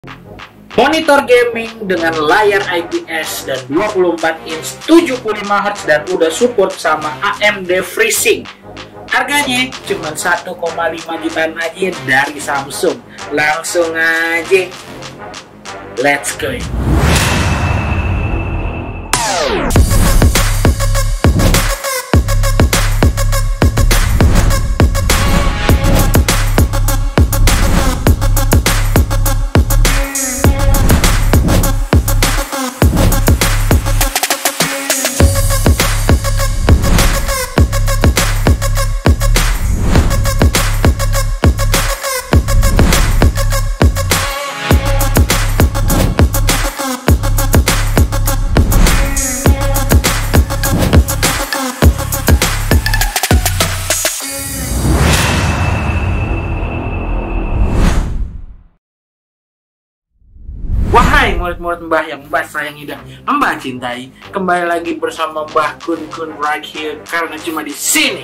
Monitor gaming dengan layar IPS dan 24 inch 75 Hz dan udah support sama AMD FreeSync. Harganya cuma 1,5 jutaan aja dari Samsung. Langsung aja, let's go. Wahai murid-murid Mbah yang Mbah sayangi dan Mbah cintai, kembali lagi bersama Mbah Kun right here, karena cuma di sini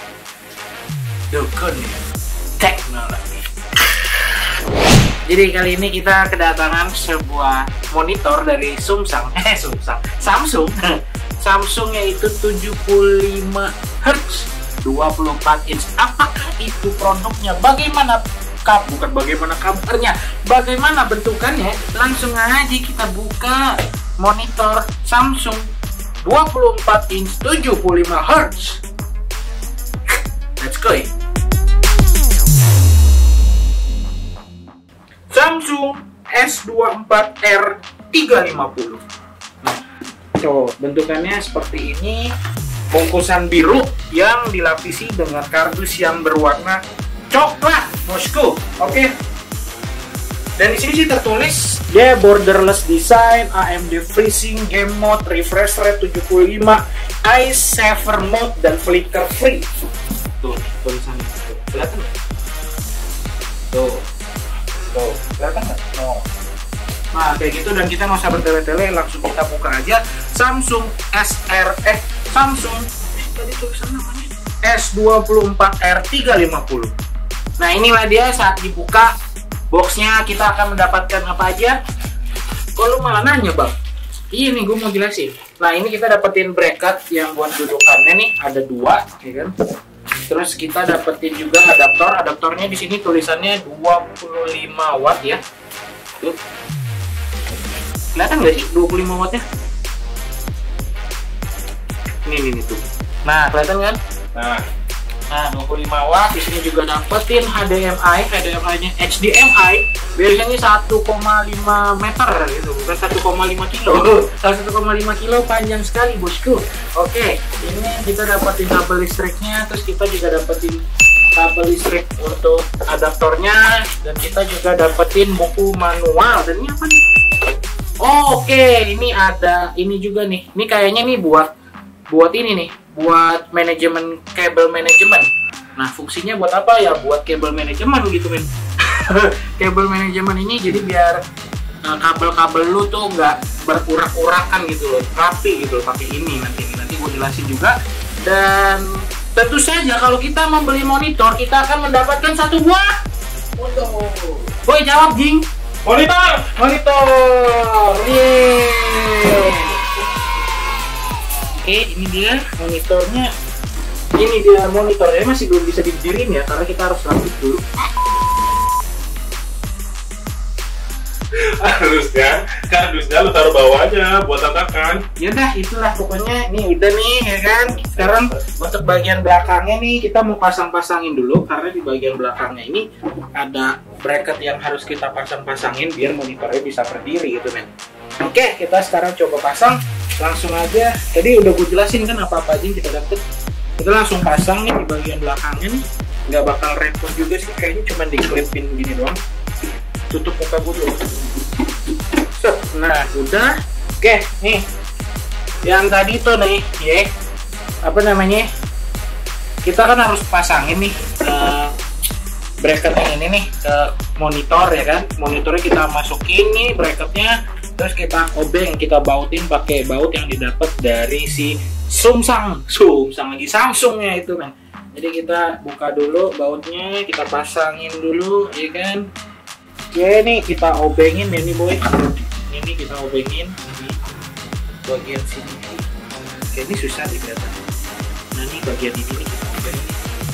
Dukun Teknologi. Jadi kali ini kita kedatangan sebuah monitor dari Samsung, Samsung yaitu 75 Hz 24 inch. Apakah itu produknya? Bukan bagaimana kabarnya, bagaimana bentukannya? Langsung aja kita buka monitor Samsung 24 inch 75 Hz. Let's go. Samsung S24R 350. Nah, tuh bentukannya seperti ini. Bungkusan biru yang dilapisi dengan kardus yang berwarna coklat Moskow. Oke. Dan di sini sih tertulis dia borderless design, AMD FreeSync, game mode, refresh rate 75, eye saver mode, dan flicker free. Tuh tulisannya. Tuh, kelihatan nggak? Tuh, kelihatan nggak? Oh. Nah kayak gitu, dan kita nggak usah bertele-tele, langsung kita buka aja Samsung tadi tulisan namanya S24R 350. Nah inilah dia saat dibuka boxnya, kita akan mendapatkan apa aja. Kok lu malah nanya bang? Iya nih gue mau jelasin. Nah ini kita dapetin bracket yang buat dudukannya nih, ada 2 ya kan. Terus kita dapetin juga adaptornya di sini tulisannya 25 watt ya. Tuh. Kelihatan nggak sih 25 wattnya? Ini tuh. Nah kelihatan kan? Nah 25 watt. Di sini juga dapetin HDMI-nya HDMI. Biasanya 1,5 meter gitu, bukan 1,5 kilo. 1,5 kilo panjang sekali bosku. Oke, ini kita dapetin kabel listriknya, terus kita juga dapetin kabel listrik untuk adaptornya, dan kita juga dapetin buku manual. Dan ini apa nih? Oke, ini ada ini juga nih. Ini kayaknya nih buat ini nih, buat manajemen kabel manajemen. Nah fungsinya buat apa ya? Buat kabel manajemen gitu men. Kabel manajemen ini jadi biar kabel-kabel lu tuh nggak berurak-urakan gitu loh, rapi gitu loh, pakai ini. Nanti gue jelasin juga. Dan tentu saja kalau kita membeli monitor, kita akan mendapatkan satu buah. Boy jawab jing. Monitor. Yeay. Oke, ini dia monitornya. Monitornya masih belum bisa diberdiriin ya, karena kita harus rakit dulu. Kardusnya lu taruh bawah aja buat tatakan. Yaudah, itulah pokoknya. Ini udah nih ya kan. Sekarang untuk bagian belakangnya nih kita mau pasang-pasangin dulu, karena di bagian belakangnya ini ada bracket yang harus kita pasang-pasangin biar monitornya bisa berdiri gitu men. Oke, kita sekarang coba pasang. Langsung aja, tadi udah gue jelasin kan apa-apa aja yang kita dapet. Kita langsung pasang nih di bagian belakangnya nih. Nggak bakal repot juga sih, kayaknya cuma diklipin gini doang. Tutup muka gue dulu. Nah udah. Oke nih, yang tadi tuh nih ya, apa namanya, kita kan harus pasangin nih bracket yang ini nih ke monitor ya kan. Monitornya kita masukin nih bracketnya, terus kita obeng, kita bautin pakai baut yang didapat dari si Samsung Samsungnya itu kan. Jadi kita buka dulu bautnya, kita pasangin dulu ya kan. Oke, nih kita obengin ya nih boy. Ini kita obengin di bagian sini. Oke, ini susah dilihat. Nah, ini bagian ini nih kita obengin.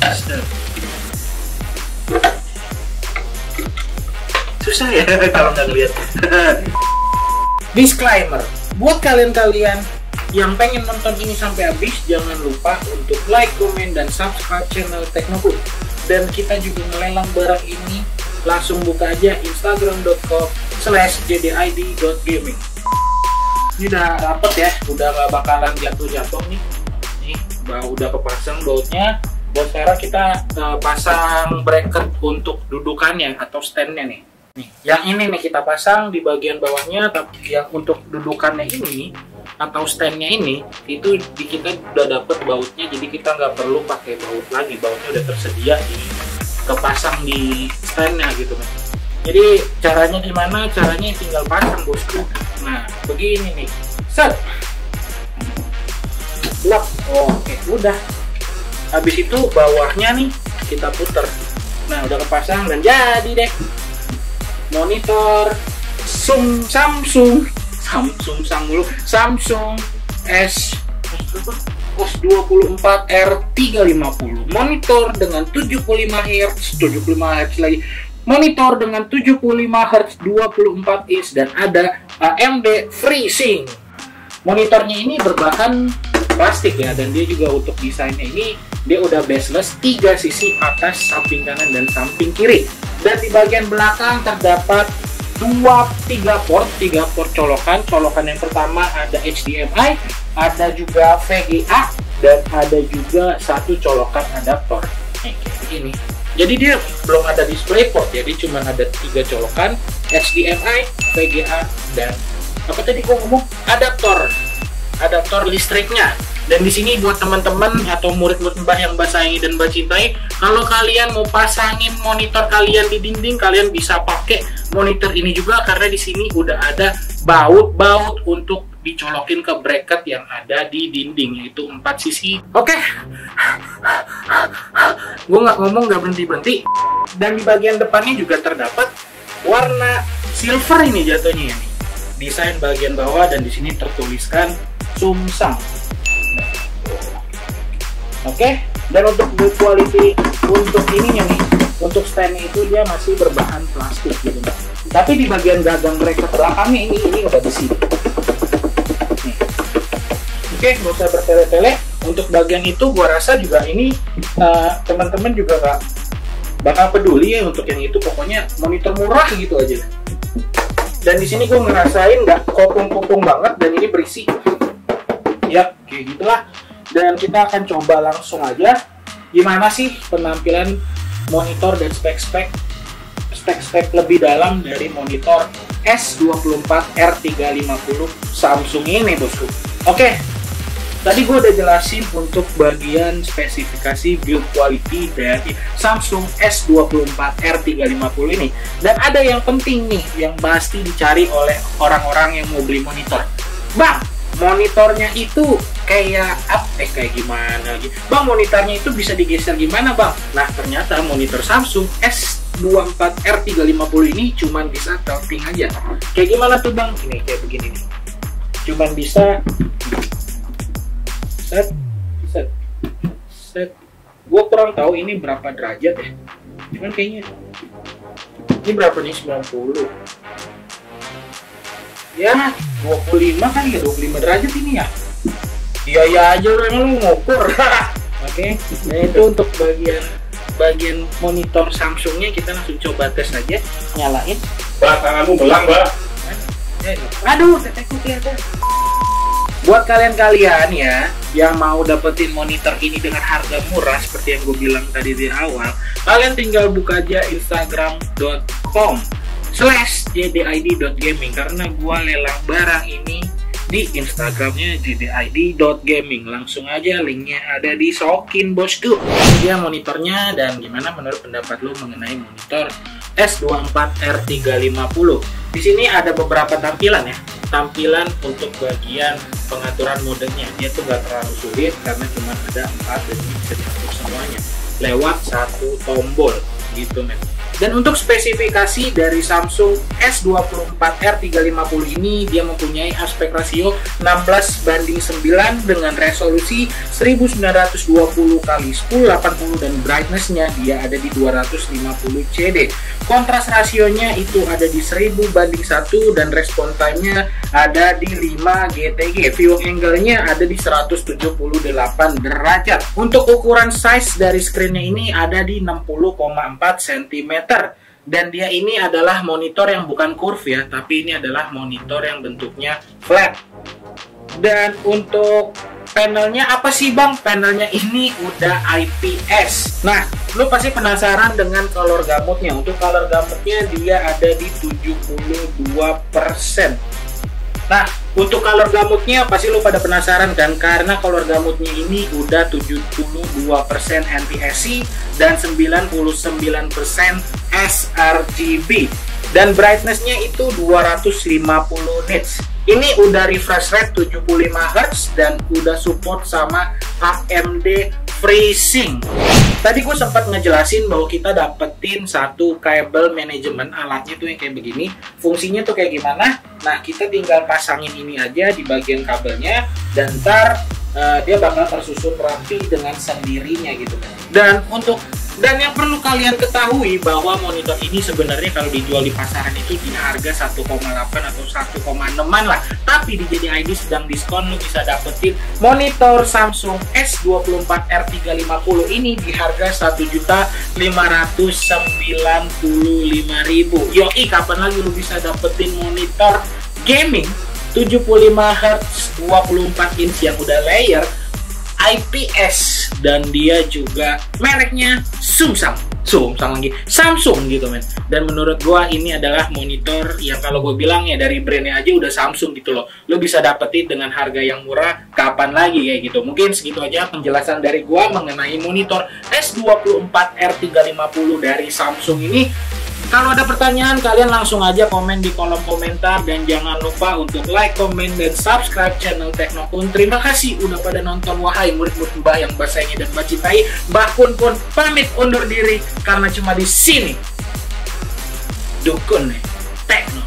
Susah ya kalau nggak lihat. Disclaimer, buat kalian-kalian yang pengen nonton ini sampai habis, jangan lupa untuk like, komen, dan subscribe channel Teknoku. Dan kita juga ngelelang barang ini, langsung buka aja instagram.com/jdid.gaming. Ini udah dapet ya, udah gak bakalan jatuh-jatuh nih. Nih, udah kepasang bautnya. Dan sekarang kita pasang bracket untuk dudukannya atau standnya nih. Nih, yang ini nih kita pasang di bagian bawahnya, tapi yang untuk dudukannya ini atau standnya ini itu kita udah dapet bautnya, jadi kita nggak perlu pakai baut lagi, bautnya udah tersedia kepasang di standnya gitu kan. Jadi caranya gimana? Caranya tinggal pasang bosku. Nah begini nih, set, blok, oke udah. Habis itu bawahnya nih kita puter. Nah udah kepasang dan jadi deh monitor Samsung S24R350, monitor dengan 75 Hz lagi, monitor dengan 75 Hz 24 inch, dan ada AMD FreeSync. Monitornya ini berbahan plastik ya, dan dia juga untuk desainnya ini dia udah bezeless 3 sisi, atas, samping kanan, dan samping kiri. Dan di bagian belakang terdapat 3 port colokan. Colokan yang pertama ada HDMI, ada juga VGA, dan ada juga satu colokan adaptor. Kayak gini. Jadi dia belum ada display port, jadi cuma ada 3 colokan, HDMI, VGA, dan apa tadi gua ngomong? Adaptor listriknya. Dan di sini buat teman-teman atau murid-murid Mbah yang Mbah sayangi dan Mbah cintai, kalau kalian mau pasangin monitor kalian di dinding, kalian bisa pakai monitor ini juga, karena di sini udah ada baut untuk dicolokin ke bracket yang ada di dinding, yaitu 4 sisi. Oke, gue nggak ngomong nggak berhenti. Dan di bagian depannya juga terdapat warna silver ini jatuhnya ya. Desain bagian bawah, dan di sini tertuliskan Samsung. Oke, dan untuk build quality untuk ininya nih, untuk standnya itu dia masih berbahan plastik gitu. Tapi di bagian gagang bracket belakangnya ini udah besi. Oke, nggak usah bertele-tele. Untuk bagian itu gua rasa juga ini teman-teman juga nggak bakal peduli ya untuk yang itu, pokoknya monitor murah gitu aja. Dan di sini gua ngerasain nggak kopong-kopong banget, dan ini berisi. Ya, kayak gitulah. Dan kita akan coba langsung aja gimana sih penampilan monitor dan spek-spek lebih dalam dari monitor S24R350 Samsung ini bosku. Oke, tadi gue udah jelasin untuk bagian spesifikasi build quality dari Samsung S24R350 ini. Dan ada yang penting nih yang pasti dicari oleh orang-orang yang mau beli monitor. Bang, monitornya itu kayak gimana gitu. Bang, monitornya itu bisa digeser gimana bang? Nah ternyata monitor Samsung S24R350 ini cuman bisa tilting aja. Kayak gimana tuh bang? Ini kayak begini nih. Cuman bisa set. Gue kurang tahu ini berapa derajat ya. Cuman kayaknya ini berapa nih, 90. Ya 25 kan ya, 25 derajat ini ya. Iya aja lu ngukur. Oke, nah itu untuk bagian monitor Samsungnya, kita langsung coba tes aja. Nyalain. Bah, tanganmu belang, bah. Aduh, tetekku kelihatan. Buat kalian ya yang mau dapetin monitor ini dengan harga murah seperti yang gue bilang tadi di awal, kalian tinggal buka aja instagram.com/jdid.gaming, karena gue lelang barang ini di Instagramnya jdid.gaming. Langsung aja, linknya ada di Sokin bosku. Ini dia monitornya, dan gimana menurut pendapat lu mengenai monitor S24R350? Di sini ada beberapa tampilan ya. Tampilan untuk bagian pengaturan modenya, dia tuh gak terlalu sulit karena cuma ada 4 dan bisa diatur semuanya lewat satu tombol gitu men. Dan untuk spesifikasi dari Samsung S24R350 ini, dia mempunyai aspek rasio 16:9 dengan resolusi 1920x1080 dan brightness-nya dia ada di 250 CD. Kontras rasionya itu ada di 1000:1 dan respon time-nya ada di 5 GTG. Viewing angle-nya ada di 178 derajat. Untuk ukuran size dari screen-nya ini ada di 60,4 cm. Dan dia ini adalah monitor yang bukan curve ya, tapi ini adalah monitor yang bentuknya flat. Dan untuk panelnya apa sih bang? Panelnya ini udah IPS. Nah, lu pasti penasaran dengan color gamutnya. Untuk color gamutnya dia ada di 72%. Nah, untuk color gamutnya pasti lu pada penasaran kan, karena color gamutnya ini udah 72% NTSC dan 99% sRGB. Dan brightness-nya itu 250 nits. Ini udah refresh rate 75 Hz dan udah support sama AMD FreeSync. Tadi gue sempat ngejelasin bahwa kita dapetin satu kabel manajemen, alatnya tuh yang kayak begini. Fungsinya tuh kayak gimana? Nah, kita tinggal pasangin ini aja di bagian kabelnya, dan ntar dia bakal tersusun rapi dengan sendirinya gitu. Dan yang perlu kalian ketahui bahwa monitor ini sebenarnya kalau dijual di pasaran itu di harga 1,8 atau 1,6an lah. Tapi di JD ID sedang diskon, lu bisa dapetin monitor Samsung S24R350 ini di harga 1.595.000. Yoi, kapan lagi lu bisa dapetin monitor gaming 75 Hz 24 inch yang udah layer IPS, dan dia juga mereknya Samsung gitu men. Dan menurut gua ini adalah monitor yang kalau gue bilang ya dari brandnya aja udah Samsung gitu loh. Lo bisa dapetin dengan harga yang murah, kapan lagi kayak gitu. Mungkin segitu aja penjelasan dari gua mengenai monitor S24R350 dari Samsung ini. Kalau ada pertanyaan, kalian langsung aja komen di kolom komentar. Dan jangan lupa untuk like, komen, dan subscribe channel Teknokun. Terima kasih udah pada nonton. Wahai murid-murid Mbah yang Mbah sayangi dan Mbah cintai, Mbah Kun pun pamit undur diri, karena cuma di sini Dukun Tekno.